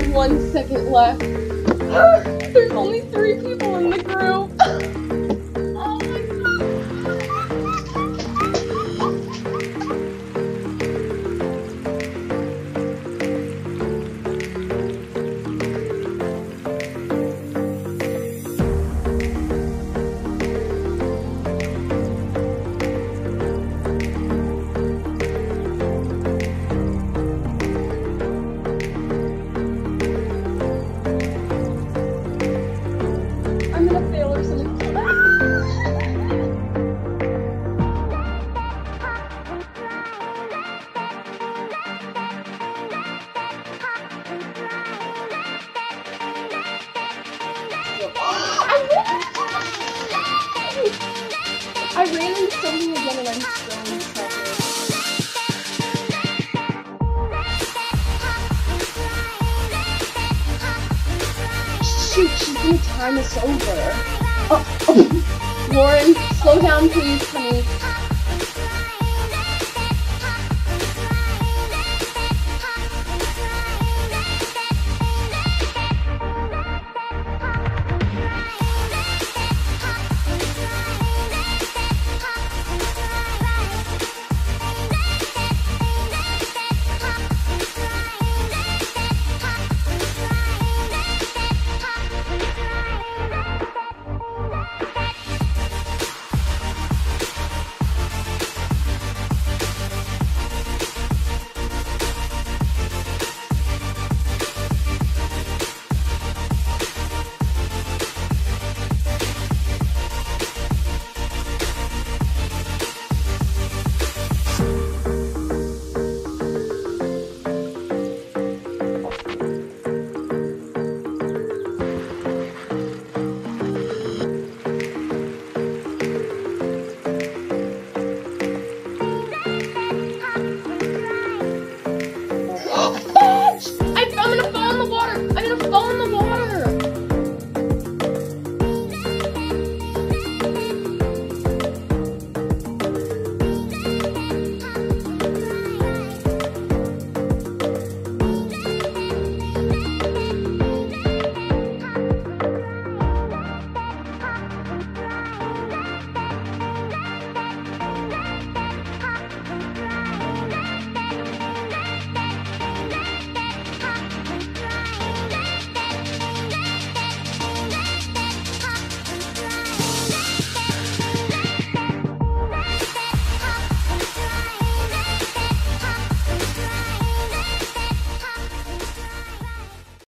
only 1 second left. There's only 3 people in the group. Oh my I'm gonna fail or something. I ran into something again and I'm so in trouble. Shoot, she's gonna time us over. Oh. Lauren, slow down please, honey.